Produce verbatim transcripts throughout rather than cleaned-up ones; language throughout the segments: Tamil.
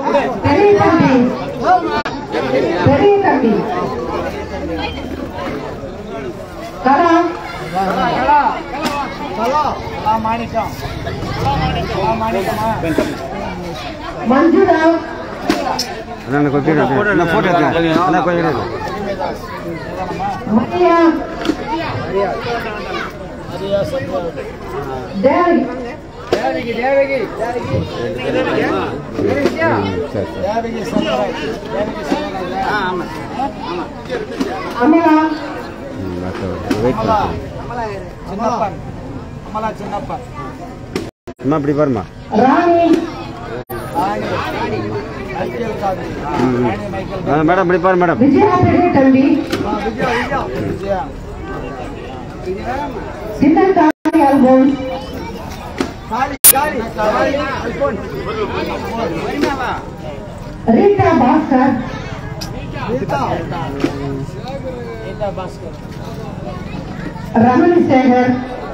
பெரிய தம்பி பெரிய தம்பி கலா மஞ்சுளா மரியா தேவி தேவிகி தேவிகி அமலா அமலா சின்னப்பா அம்மா இப்படி பாருமா ராணி மேடம் இப்படி பாரு மேடம் விஜயா பெரிய தம்பி சின்ன தாய் ஆல்போன் ரீட்டா பாஸ்கர் ரமணி சேகர்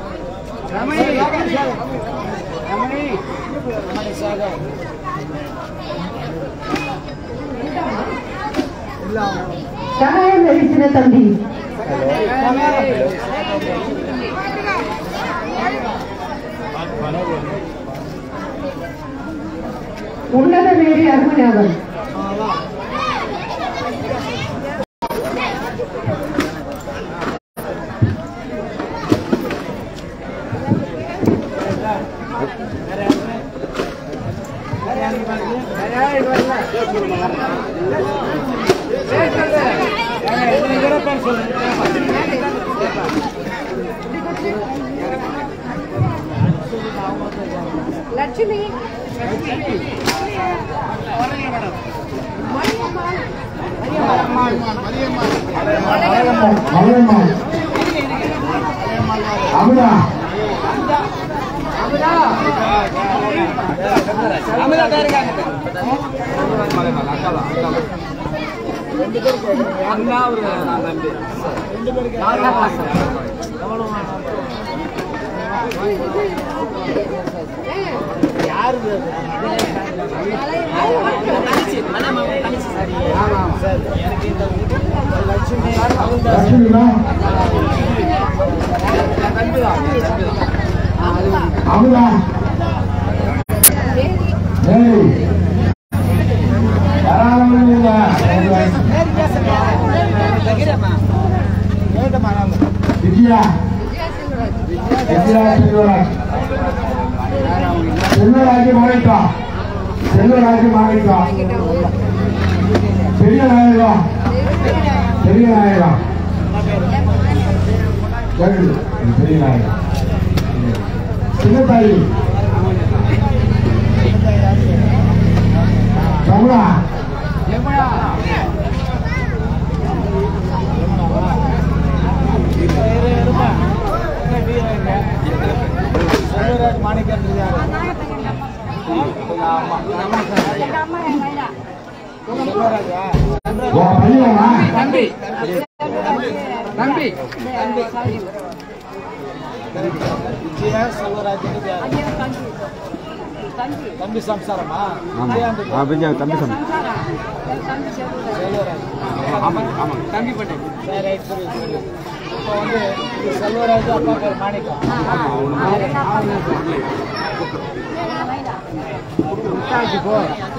சகாயம் நடிச்சின தம்பி உன்னத வேடி அருமையாளர் லட்சுமி அமுதா அமுதா விஜயா விஜயா செல்வராஜ் செல்வராஜ் மாணிக்கா செல்வராஜ் மாணிக்கா பெரிய நாயகம் பெரிய நாயகம் பெரிய நாயகம் சின்னத்தாயி கமலா மாணிக்கம் தம்பி தம்பி தம்பி சம்சாரமா தம்பி தம்பி பண்ணு இப்போ வந்து செல்வராஜ் அப்பா பேர் மாணிக்கம் போ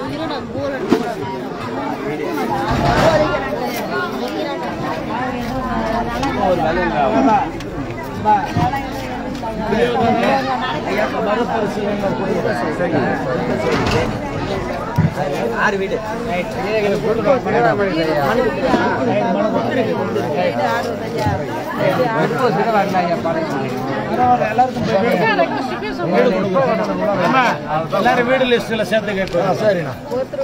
ஆறு வீடு எல்லாரும் வீடு லிஸ்ட்ல சேர்த்து கேட்போம். சரிண்ணா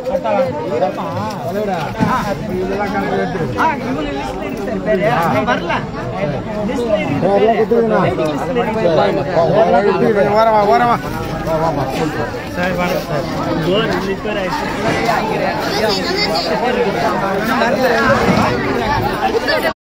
வரவா சரி வணக்கம் சார்.